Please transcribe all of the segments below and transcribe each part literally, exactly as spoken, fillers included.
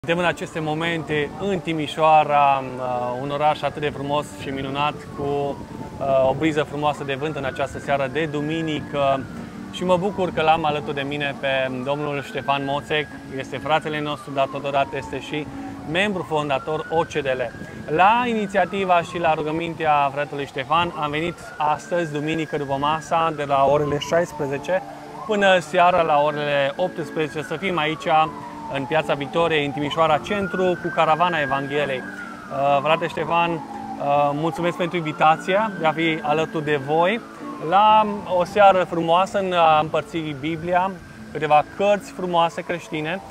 Suntem în aceste momente în Timișoara, un oraș atât de frumos și minunat, cu o briză frumoasă de vânt în această seară de duminică și mă bucur că l-am alături de mine pe domnul Ștefan Moțec, este fratele nostru, dar totodată este și membru fondator O C D L. La inițiativa și la rugămintea fratelui Ștefan am venit astăzi, duminică după masa, de la orele șaisprezece până seara la orele optsprezece, să fim aici în Piața Victoriei, în Timișoara Centru, cu caravana Evangheliei. Frate Ștefan, mulțumesc pentru invitația de a fi alături de voi la o seară frumoasă în a împărți Biblia, câteva cărți frumoase creștine.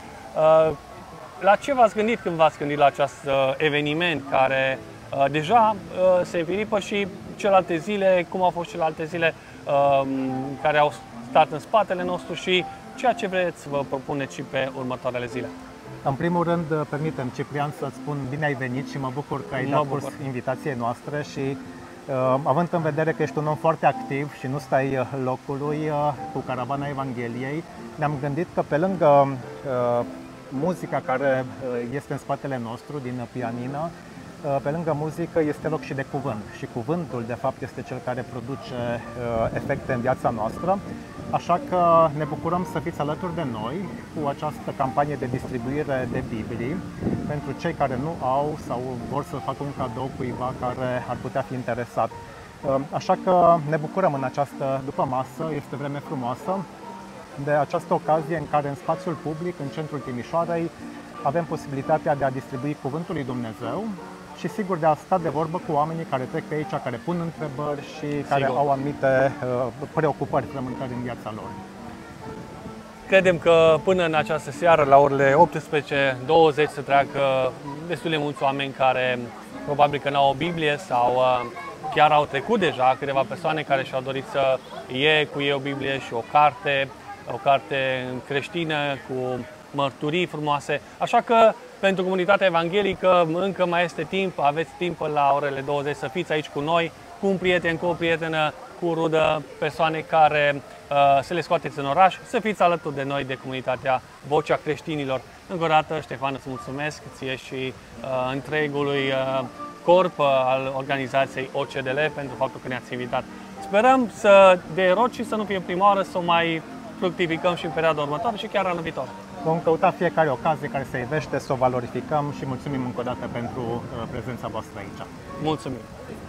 La ce v-ați gândit când v-ați gândit la acest eveniment care deja se înfiripă și celelalte zile, cum au fost celelalte zile care au stat în spatele nostru și ceea ce vreți să vă propuneți și pe următoarele zile? În primul rând, permite-mi, Ciprian, să-ți spun bine ai venit și mă bucur că ai dat curs invitației noastre și uh, având în vedere că ești un om foarte activ și nu stai locului uh, cu caravana Evangheliei, ne-am gândit că pe lângă uh, muzica care este în spatele nostru din pianină, pe lângă muzică este loc și de cuvânt și cuvântul de fapt este cel care produce efecte în viața noastră. Așa că ne bucurăm să fiți alături de noi cu această campanie de distribuire de Biblii pentru cei care nu au sau vor să facă un cadou cuiva care ar putea fi interesat. Așa că ne bucurăm în această după masă, este vreme frumoasă, de această ocazie în care în spațiul public, în centrul Timișoarei, avem posibilitatea de a distribui Cuvântul lui Dumnezeu și sigur de a sta de vorbă cu oamenii care trec pe aici, care pun întrebări și care sigur au anumite uh, preocupări frământări în viața lor. Credem că până în această seară, la orele optsprezece douăzeci, se treacă destul de mulți oameni care probabil că n-au o Biblie sau uh, chiar au trecut deja câteva persoane care și-au dorit să iei cu ei o Biblie și o carte, o carte creștină cu mărturii frumoase. Așa că pentru comunitatea evanghelică încă mai este timp, aveți timp până la orele douăzeci să fiți aici cu noi, cu un prieten, cu o prietenă, cu o rudă, persoane care uh, să le scoateți în oraș, să fiți alături de noi, de comunitatea Vocea Creștinilor. Încă o dată, Ștefan, îți mulțumesc ție și uh, întregului uh, corp uh, al organizației O C D L pentru faptul că ne-ați invitat. Sperăm să de roci și să nu fie prima oară, să o mai fructificăm și în perioada următoare și chiar anul viitor. Vom căuta fiecare ocazie care se ivește să o valorificăm și mulțumim încă o dată pentru prezența voastră aici. Mulțumim!